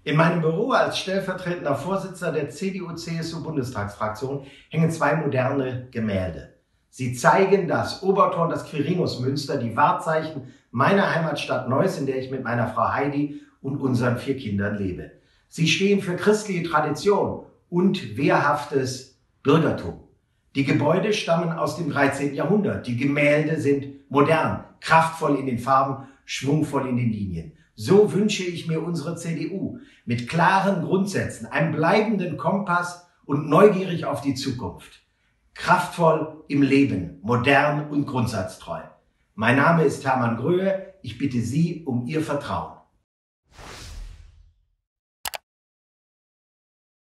In meinem Büro als stellvertretender Vorsitzender der CDU-CSU-Bundestagsfraktion hängen zwei moderne Gemälde. Sie zeigen das Obertor und das Quirinusmünster, die Wahrzeichen meiner Heimatstadt Neuss, in der ich mit meiner Frau Heidi und unseren 4 Kindern lebe. Sie stehen für christliche Tradition und wehrhaftes Bürgertum. Die Gebäude stammen aus dem 13. Jahrhundert. Die Gemälde sind modern, kraftvoll in den Farben, schwungvoll in den Linien. So wünsche ich mir unsere CDU mit klaren Grundsätzen, einem bleibenden Kompass und neugierig auf die Zukunft. Kraftvoll im Leben, modern und grundsatztreu. Mein Name ist Hermann Gröhe. Ich bitte Sie um Ihr Vertrauen.